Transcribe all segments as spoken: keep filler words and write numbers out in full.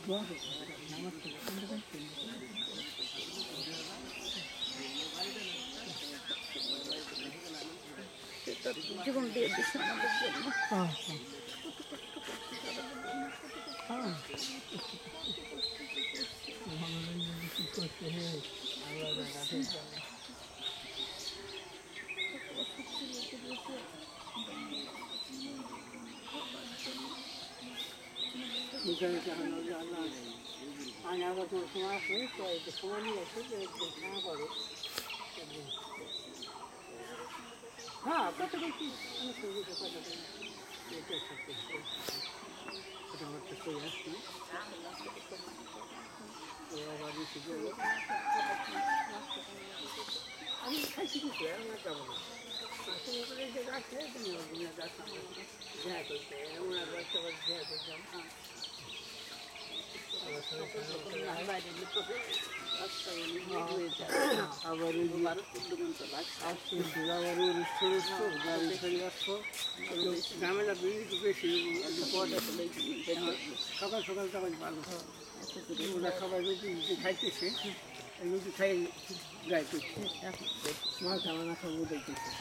জীবন দিয়ে দিচ্ছে আমাদের জন্য। হ্যাঁ কত বেশি অনেক করে আসছি আমি খাইছি কিছু আমরা যাবো না করে যে গাছে তুমি গাছ ঝ্যা করতে ওনার বাচ্চা বাচ্চা ঝ্যা করতাম আবার গাড়ি ফেলে আসছো ঝামেলা বেশি সকাল সকাল সকাল পারবো ওরা সবাই রুটি রুটি খাইতেছে রুটি খাই গায়ে করছে মাছ আমার সব দেখতেছে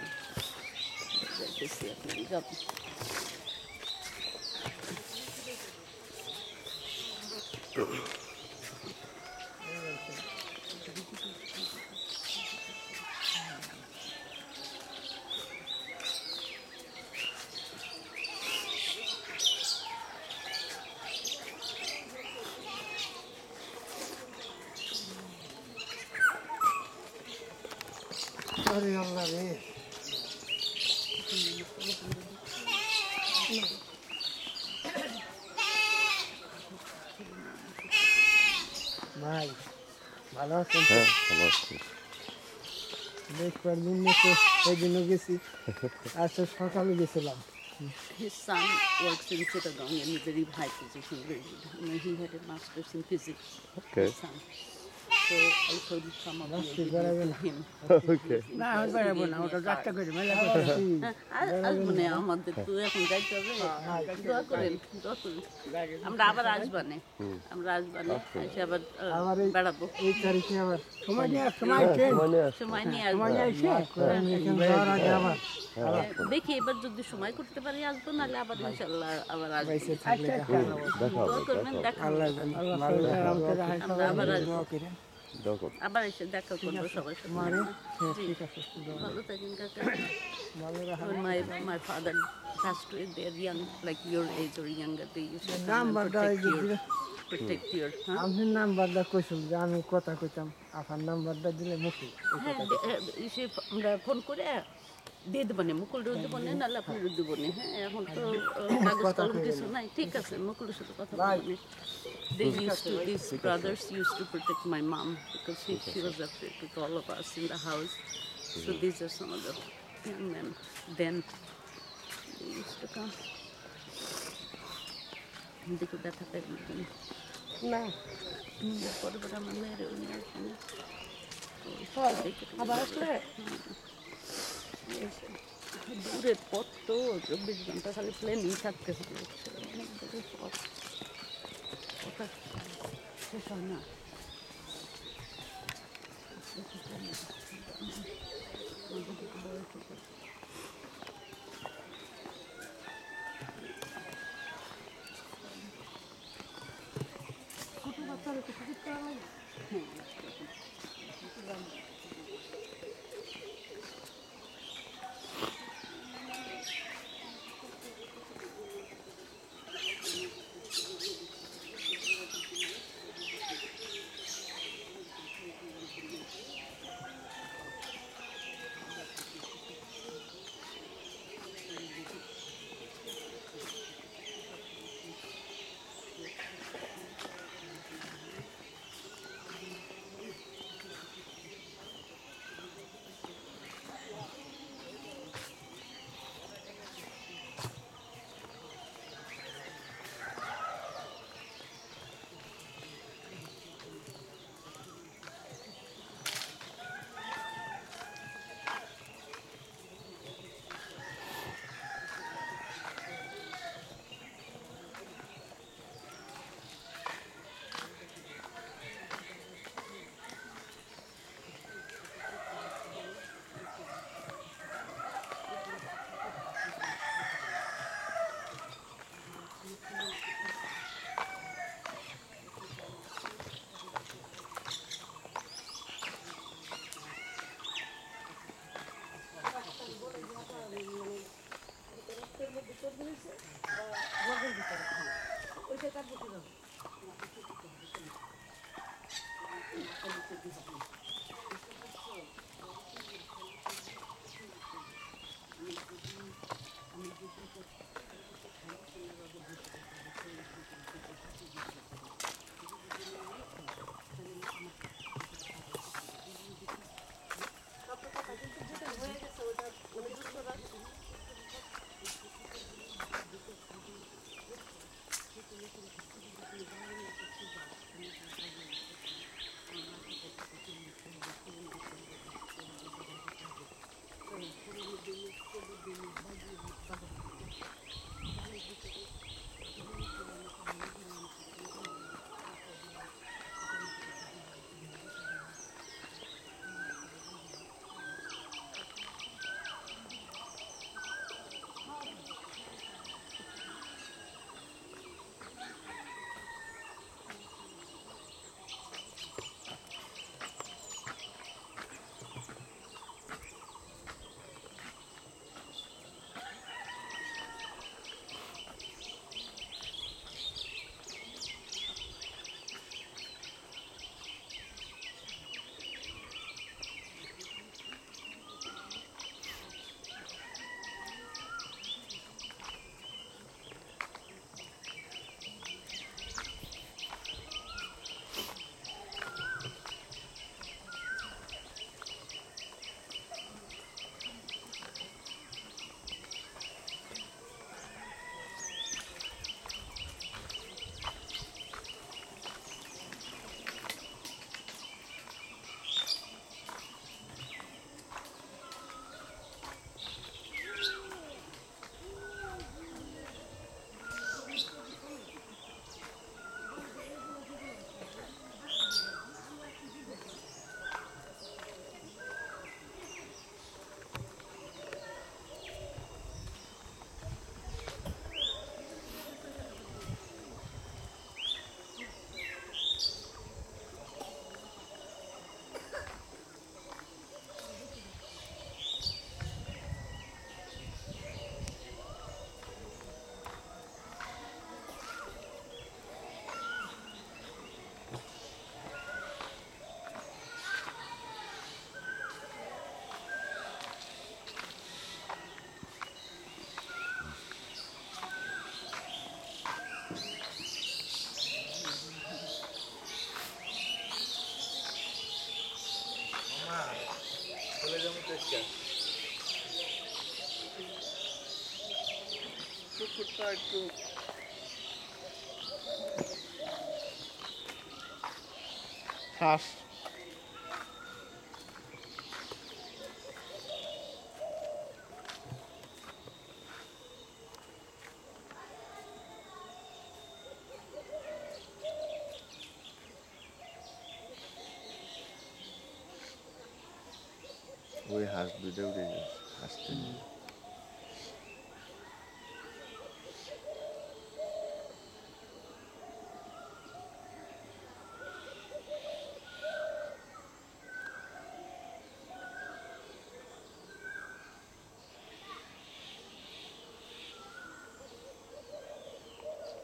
আরে আল্লাহ রে ভাই ভালো আছেন? হ্যাঁ ভালো আছি। দেখবার জন্য তো ওই জন্য গেছি আজকে সকালে গেছিলাম। His son works in Chittagong in a very high position. Very good. I mean, he had a master's in physics. Okay. His son. So I thought he'd come up here with him. Okay. না আমি বেড়াবো না ওটা যাত্রা করে মেলা করে আসবো না আমাদের তো এখন যাইতে হবে দোয়া করেন দোয়া করেন আমরা আবার আসবানে আমরা আসবানে এসে আবার বেড়াবো এই তারিখে আবার সময় নিয়ে সময় সময় নিয়ে আসবো দেখি এবার যদি সময় করতে পারি আসবো নাহলে আবার ইনশাল্লাহ আবার আসবো দোয়া করবেন দেখা আমরা আবার আসবো আবার এসে দেখা করবো সবার সাথে ভালো থাকেন কাকা my my father passed away. They're young like your age or younger. They used to come and protect your protect your আমার নাম্বারটা কইছিল যে আমি কথা কইতাম আপনার নাম্বারটা দিলে মুক্তি এসে আমরা ফোন করে দিয়ে দেবো না মুকুল রোদ দেবো না নাহলে আপনি রোদ দেবো না হ্যাঁ এখন তো কাগজ কলম কিছু নাই ঠিক আছে মুকুলের সাথে কথা বলবো They used to, these brothers used to protect my mom because she, she was afraid with all of us in the house. So these are some of the young men. Then they used to come. দেখো দেখা পাই না পরে পরে আমার মেয়ের উনি আসেন আবার আসলে দূরের পথ তো চব্বিশ ঘন্টা খালি প্লেনই থাকতেছে অনেক দূরের পথ ওটা শেষ হয় না ছোটো বাচ্চারা তো টিকিট করা লাগে হ্যাঁ কুকুরটা একটু হাঁস ওই হাঁস দুইটা উঠে গেছে হাসতে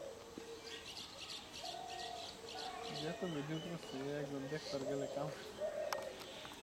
যত ভিডিও করছি একজন দেখতে গেলে কাম